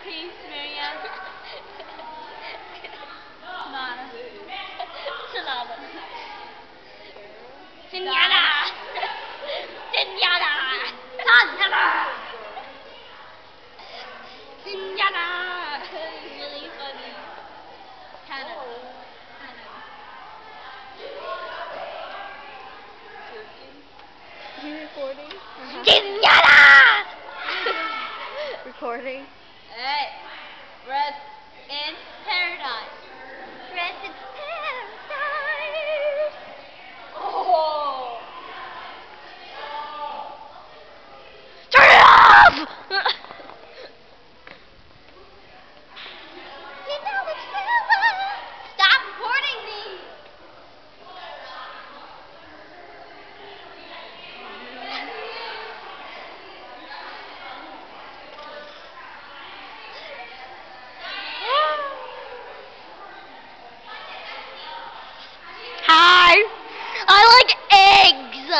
Peace, Miriam. Nada. Nada. Señora. Señora. Señora. Señora. It's really funny. Hannah. Are you recording? Señora. Recording. Hey. Rest in paradise. Rest in paradise. Oh. Turn it off! Stop recording me! Hi! I like eggs!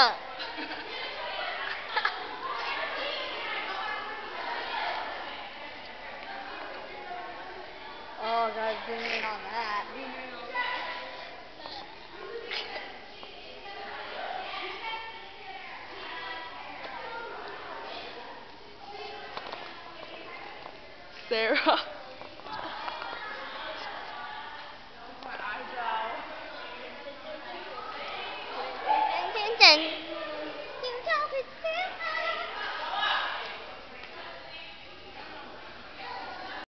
Oh, gotta zoom in on that. Sarah. Dun, dun, dun.